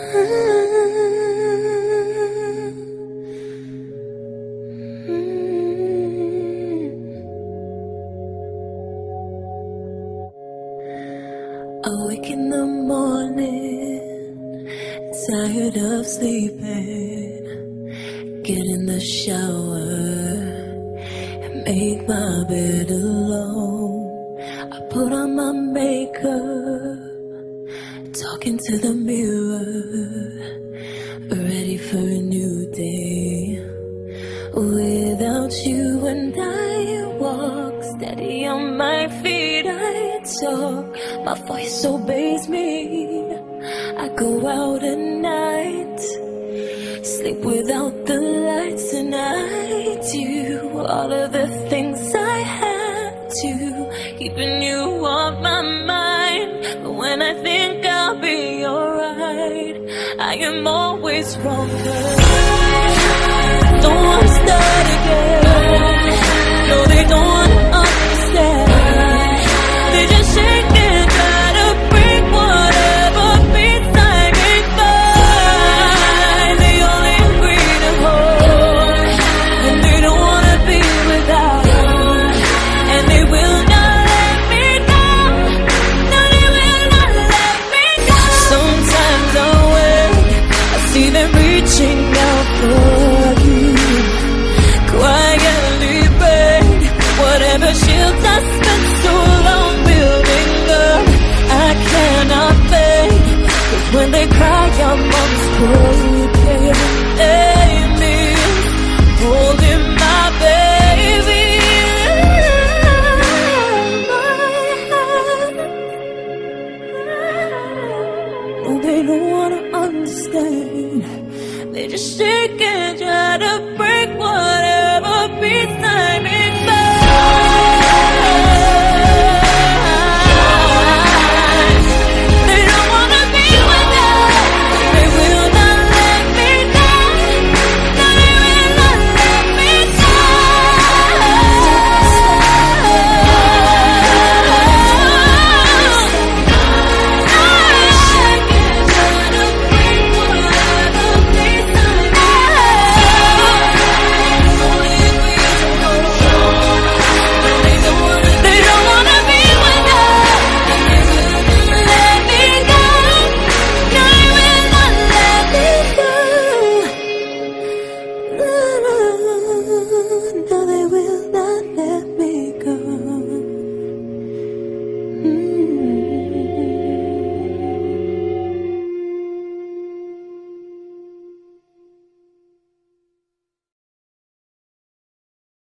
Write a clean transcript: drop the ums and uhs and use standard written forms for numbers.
Awake in the morning, tired of sleeping. Get in the shower and make my bed alone. I put on my makeup, talking to the mirror, ready for a new day. Without you and I walk steady on my feet. I talk, my voice obeys me. I go out at night, sleep without the lights, and I do all of the things I have to, keeping you on my mind. But when I think I'll be alright, I am always wrong. Don't wanna start again. No, they don't wanna understand. They just shake and try to break whatever beats I can find. They only agree to hold, and they don't wanna be without. And they will not let me go. No, they will not let me go. Sometimes I wake, I see them reaching out for you. Quietly beg, whatever shields I spent so long building up, I cannot fake. 'Cause when they cry, your mom's broken. Amy, holding my baby in my hand. No, they don't wanna understand. They just shake and try to break